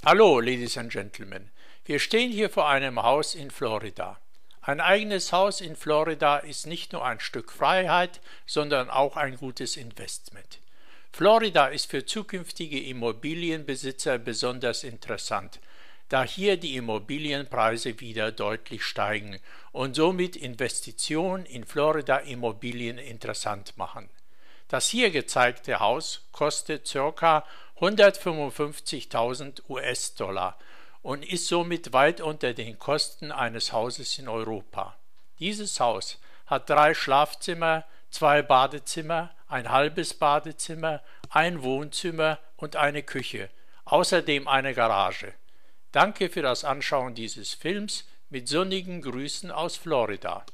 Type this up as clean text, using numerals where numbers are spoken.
Hallo, Ladies and Gentlemen. Wir stehen hier vor einem Haus in Florida. Ein eigenes Haus in Florida ist nicht nur ein Stück Freiheit, sondern auch ein gutes Investment. Florida ist für zukünftige Immobilienbesitzer besonders interessant, da hier die Immobilienpreise wieder deutlich steigen und somit Investitionen in Florida-Immobilien interessant machen. Das hier gezeigte Haus kostet ca. 155.000 US-Dollar und ist somit weit unter den Kosten eines Hauses in Europa. Dieses Haus hat 3 Schlafzimmer, 2 Badezimmer, ein halbes Badezimmer, ein Wohnzimmer und eine Küche, außerdem eine Garage. Danke für das Anschauen dieses Films, mit sonnigen Grüßen aus Florida.